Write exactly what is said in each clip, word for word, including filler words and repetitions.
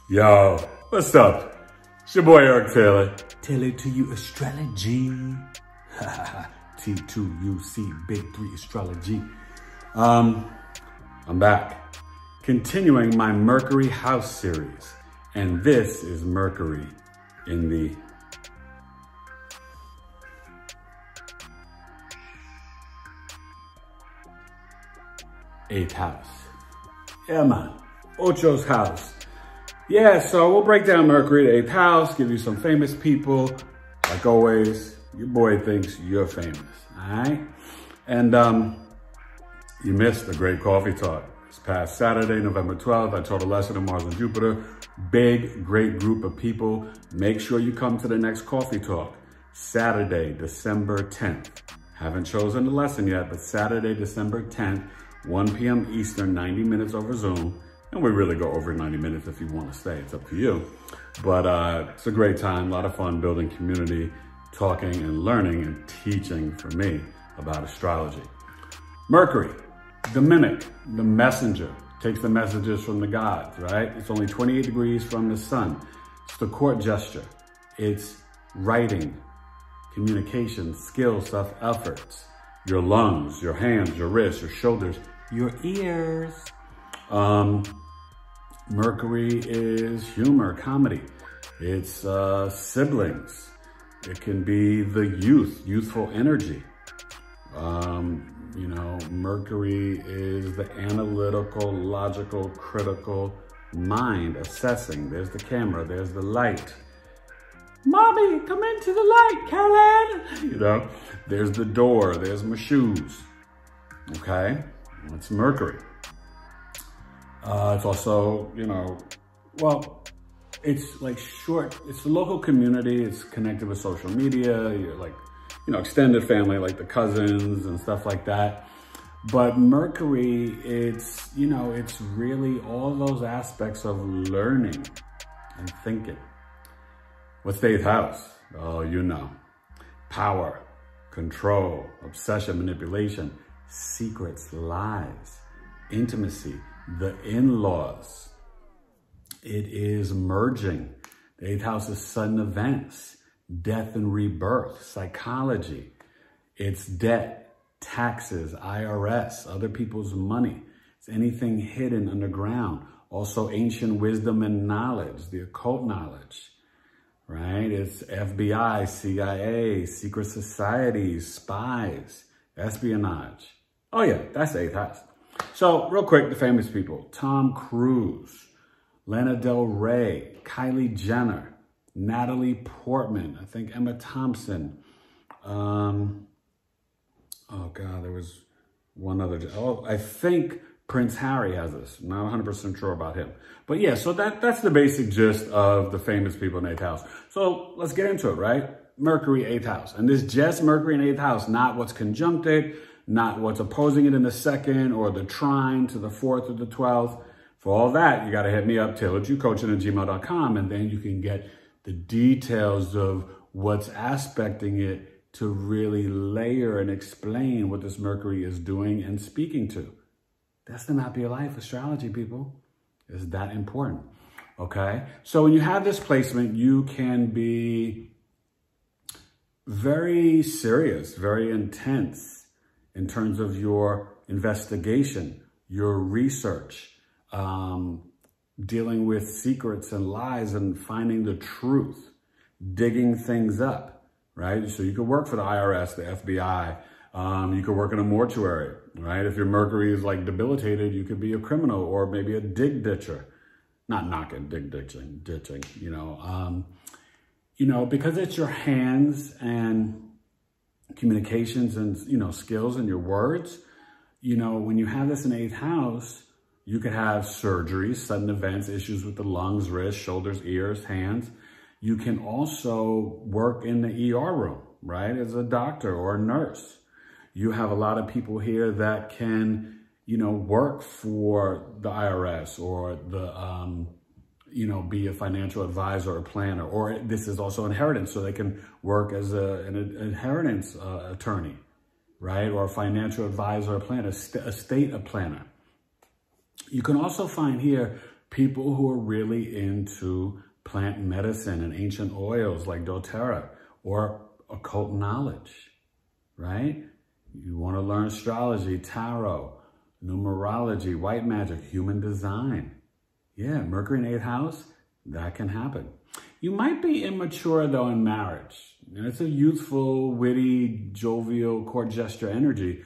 Yo, what's up? It's your boy Eric Taylor. Taylor to you Astrology. T two U C Big Three Astrology. Um, I'm back. Continuing my Mercury house series. And this is Mercury in the eighth house. Yeah, man. Ocho's house. Yeah, so we'll break down Mercury, the eighth house, give you some famous people. Like always, your boy thinks you're famous, all right? And um, you missed the great coffee talk. This past Saturday, November twelfth, I taught a lesson on Mars and Jupiter. Big, great group of people. Make sure you come to the next coffee talk. Saturday, December tenth. Haven't chosen the lesson yet, but Saturday, December tenth, one p m Eastern, ninety minutes over Zoom. And we really go over ninety minutes if you want to stay. It's up to you. But uh, it's a great time, a lot of fun building community, talking and learning and teaching for me about astrology. Mercury, the mimic, the messenger, takes the messages from the gods, right? It's only twenty-eight degrees from the sun. It's the court gesture. It's writing, communication, skills, self-efforts, your lungs, your hands, your wrists, your shoulders, your ears. Um, Mercury is humor, comedy. It's uh, siblings. It can be the youth, youthful energy. Um, you know, Mercury is the analytical, logical, critical mind assessing. There's the camera, there's the light. Mommy, come into the light, Caroline. You know, there's the door, there's my shoes. Okay, that's Mercury. Uh, it's also, you know, well, it's like short, it's the local community. It's connected with social media, you're like, you know, extended family, like the cousins and stuff like that. But Mercury, it's, you know, it's really all those aspects of learning and thinking. What's the eighth house? Oh, you know, power, control, obsession, manipulation, secrets, lies, intimacy, the in-laws. It is merging. The eighth house is sudden events, death and rebirth, psychology. It's debt, taxes, I R S, other people's money. It's anything hidden underground. Also ancient wisdom and knowledge, the occult knowledge, right? It's F B I, C I A, secret societies, spies, espionage. Oh yeah, that's the eighth house. So real quick, the famous people: Tom Cruise, Lana Del Rey, Kylie Jenner, Natalie Portman, I think Emma Thompson. Um, oh God, there was one other. Oh, I think Prince Harry has this. I'm not one hundred percent sure about him. But yeah, so that, that's the basic gist of the famous people in eighth house. So let's get into it, right? Mercury, eighth house. And this just Mercury in eighth house, not what's conjuncted, not what's opposing it in the second or the trine to the fourth or the twelfth. For all that, you got to hit me up, taylor jew coaching at gmail dot com, and then you can get the details of what's aspecting it to really layer and explain what this Mercury is doing and speaking to. That's the map of your life, astrology, people. It's that important, okay? So when you have this placement, you can be very serious, very intense in terms of your investigation, your research, um, dealing with secrets and lies and finding the truth, digging things up, right? So you could work for the I R S, the F B I. Um, you could work in a mortuary, right? If your Mercury is like debilitated, you could be a criminal or maybe a dig ditcher. Not knocking, dig ditching, ditching, you know. Um, you know, because it's your hands and communications and, you know, skills and your words, you know, when you have this in eighth house, you could have surgeries, sudden events, issues with the lungs, wrists, shoulders, ears, hands. You can also work in the E R room, right? As a doctor or a nurse. You have a lot of people here that can, you know, work for the I R S or the, um, you know, be a financial advisor or planner, or this is also inheritance. So they can work as a, an inheritance uh, attorney, right? Or a financial advisor or planner, a estate planner. You can also find here People who are really into plant medicine and ancient oils like doTERRA or occult knowledge, right? You want to learn astrology, tarot, numerology, white magic, human design. Yeah, Mercury in eighth house, that can happen. You might be immature though in marriage. And it's a youthful, witty, jovial court gesture energy.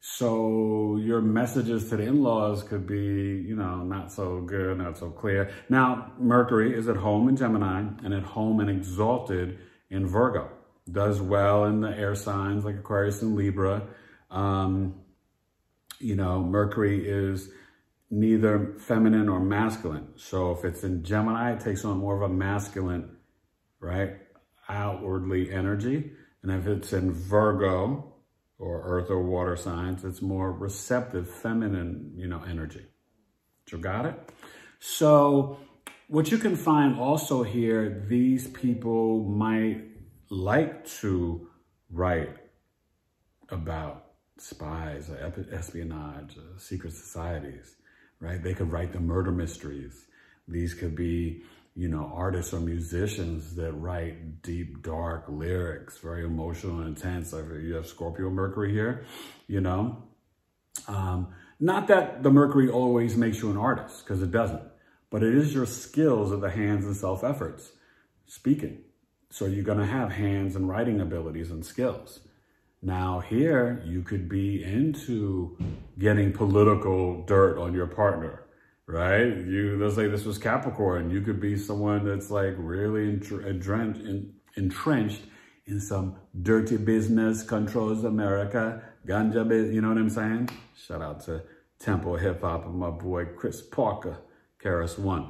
So your messages to the in-laws could be, you know, not so good, not so clear. Now, Mercury is at home in Gemini and at home and exalted in Virgo. Does well in the air signs like Aquarius and Libra. Um, you know, Mercury is neither feminine or masculine. So if it's in Gemini, it takes on more of a masculine, right, outwardly energy. And if it's in Virgo, or earth or water signs, it's more receptive, feminine, you know, energy. You got it? So what you can find also here, these people might like to write about spies, espionage, secret societies, right? They could write the murder mysteries. These could be, you know, artists or musicians that write deep, dark lyrics, very emotional and intense. Like you have Scorpio Mercury here, you know. Um, not that the Mercury always makes you an artist, because it doesn't. But it is your skills of the hands and self-efforts speaking. So you're going to have hands and writing abilities and skills. Now here, you could be into getting political dirt on your partner. Right? You, let's say this was Capricorn. You could be someone that's like really entrenched in, entrenched in some dirty business, controls America, ganja business, you know what I'm saying? Shout out to Temple Hip Hop and my boy Chris Parker, Karis One.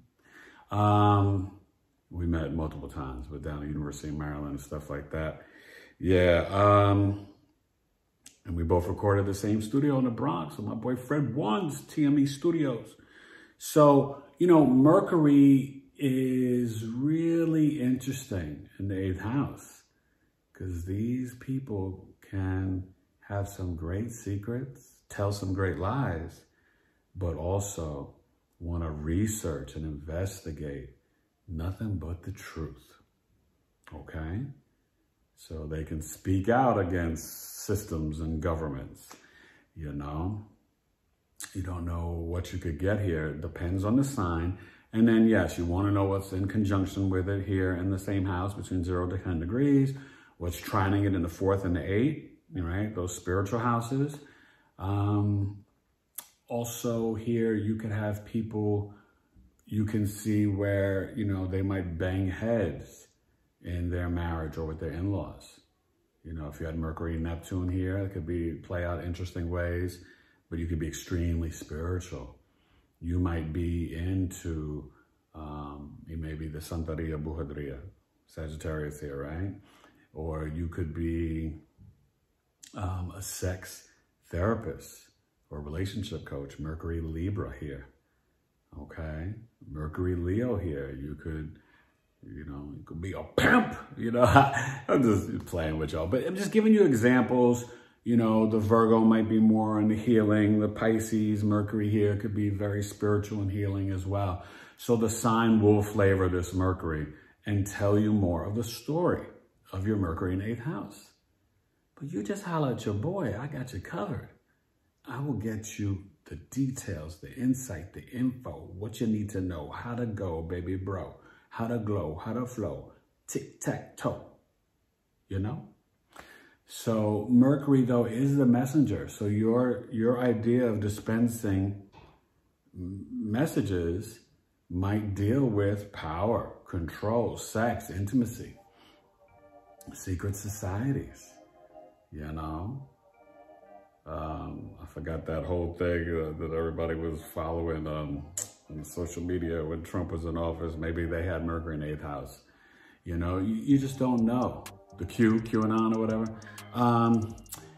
Um, we met multiple times, but down at the University of Maryland and stuff like that. Yeah. Um, and we both recorded the same studio in the Bronx with my boy Fred One's T M E Studios. So, you know, Mercury is really interesting in the eighth house because these people can have some great secrets, tell some great lies, but also want to research and investigate nothing but the truth, okay? So they can speak out against systems and governments, you know? You don't know what you could get here. It depends on the sign. And then, yes, you want to know what's in conjunction with it here in the same house between zero to ten degrees, what's trining it in the fourth and the eighth, right? Those spiritual houses. Um, also here, you could have people, you can see where, you know, they might bang heads in their marriage or with their in-laws. You know, if you had Mercury and Neptune here, it could be play out interesting ways. But you could be extremely spiritual. You might be into, um, you may be the Santeria Brujeria, Sagittarius here, right? Or you could be um, a sex therapist or relationship coach, Mercury Libra here, okay? Mercury Leo here. You could, you know, you could be a pimp, you know? I'm just playing with y'all, but I'm just giving you examples. You know, the Virgo might be more on the healing. The Pisces, Mercury here could be very spiritual and healing as well. So the sign will flavor this Mercury and tell you more of the story of your Mercury in eighth house. But you just holler at your boy. I got you covered. I will get you the details, the insight, the info, what you need to know, how to go, baby bro, how to glow, how to flow, tic-tac-toe, you know? So Mercury, though, is the messenger. So your, your idea of dispensing messages might deal with power, control, sex, intimacy, secret societies, you know? Um, I forgot that whole thing uh, that everybody was following um, on social media when Trump was in office. Maybe they had Mercury in eighth house. You know, you, you just don't know. The Q, QAnon or whatever. Um,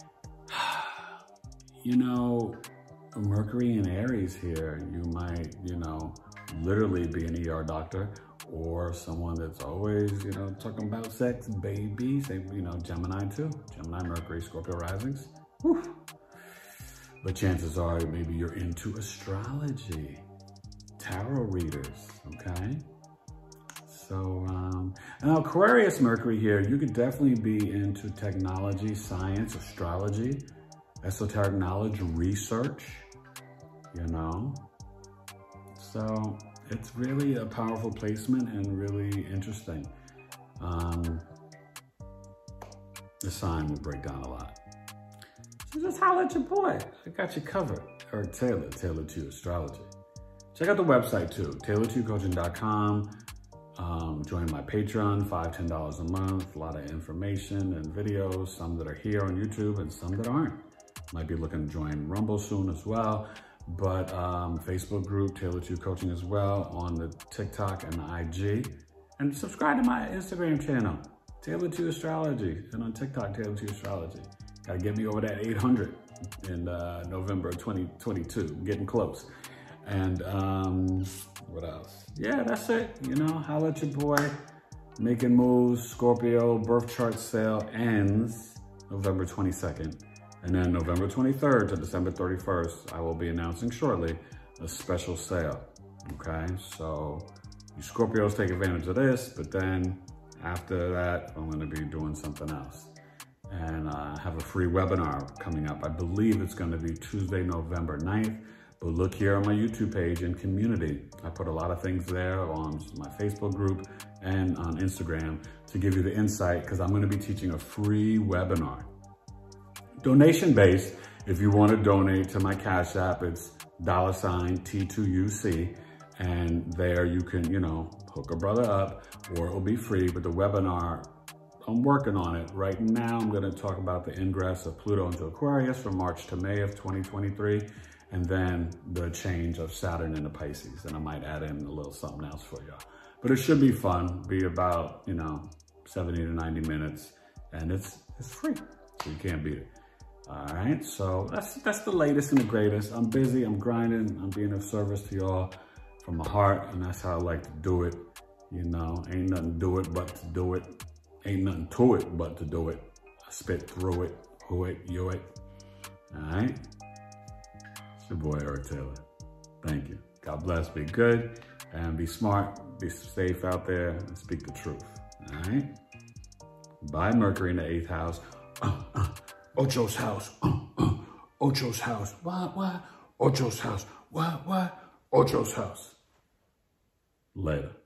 you know, Mercury in Aries here, you might, you know, literally be an E R doctor or someone that's always, you know, talking about sex, baby. Say, you know, Gemini too. Gemini, Mercury, Scorpio risings. Whew. But chances are maybe you're into astrology, tarot readers, okay? So, um, now Aquarius Mercury here, you could definitely be into technology, science, astrology, esoteric knowledge, research, you know? So it's really a powerful placement and really interesting. Um, the sign will break down a lot. So just holler at your boy. I got you covered. Eric Taylor, Taylor to Astrology. Check out the website too, taylor two coaching dot com. Um, join my Patreon, five dollars, ten dollars a month. A lot of information and videos, some that are here on YouTube and some that aren't. Might be looking to join Rumble soon as well. But um, Facebook group, Taylor two Coaching as well, on the TikTok and the I G. And subscribe to my Instagram channel, Taylor two Astrology, and on TikTok, Taylor two Astrology. Gotta get me over that eight hundred in uh, November twenty twenty-two, I'm getting close. And um, what else? Yeah, that's it. You know, holla at your boy. Making moves, Scorpio birth chart sale ends November twenty-second. And then November twenty-third to December thirty-first, I will be announcing shortly a special sale, okay? So you Scorpios take advantage of this, but then after that, I'm gonna be doing something else. And I uh, have a free webinar coming up. I believe it's gonna be Tuesday, November ninth. But look here on my YouTube page and community. I put a lot of things there on my Facebook group and on Instagram to give you the insight, because I'm gonna be teaching a free webinar. Donation based, if you wanna donate to my Cash App, it's dollar sign T two U C. And there you can, you know, hook a brother up, or it'll be free. But the webinar, I'm working on it. Right now, I'm gonna talk about the ingress of Pluto into Aquarius from March to May of twenty twenty-three. And then the change of Saturn into Pisces. And I might add in a little something else for y'all. But it should be fun, be about, you know, seventy to ninety minutes. And it's it's free, so you can't beat it. All right, so that's, that's the latest and the greatest. I'm busy, I'm grinding, I'm being of service to y'all from my heart, and that's how I like to do it. You know, ain't nothing to do it but to do it. Ain't nothing to it but to do it. I spit through it, who it, you it. All right? It's your boy, Eric Taylor. Thank you. God bless, be good, and be smart, be safe out there, and speak the truth. All right? Bye, Mercury in the eighth house. Uh, uh, Ocho's house. Uh, uh, Ocho's house. What, what? Ocho's house. What, what? Ocho's house. Later.